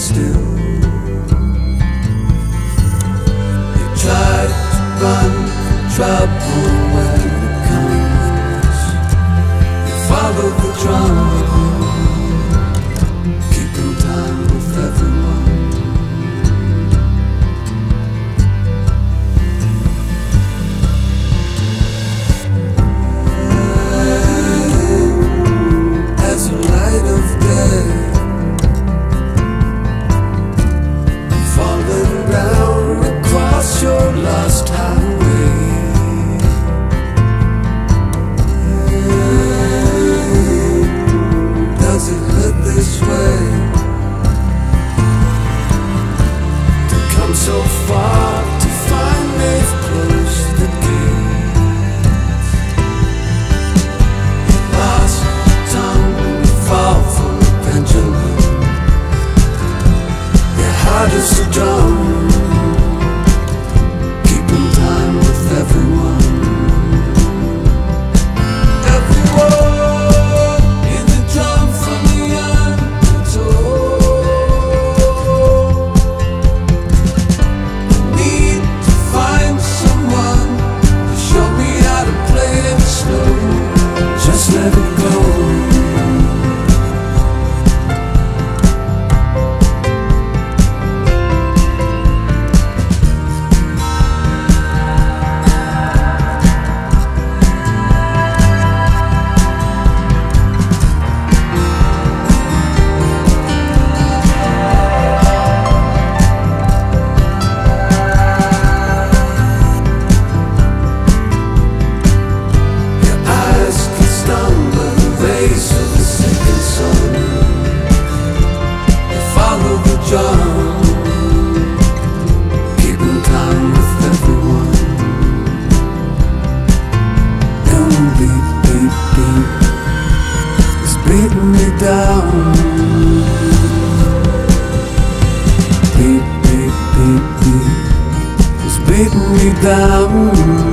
still. You try to run from trouble when it comes. You follow the drum, keeping time with everyone. As a light of day, falling down across your lost highway. Does it hurt this way to come so far to find they've closed the gates? You lost your tongue when you fall from the pendulum. Your heart is a drum, keeping time with everyone. Everyone in the drum from the untold. Need to find someone to show me how to play it slow. Just let it go. Keeping time with everyone. And beat, beat, beat, it's beating me down. Beat, beat, beat, beat, it's beating me down.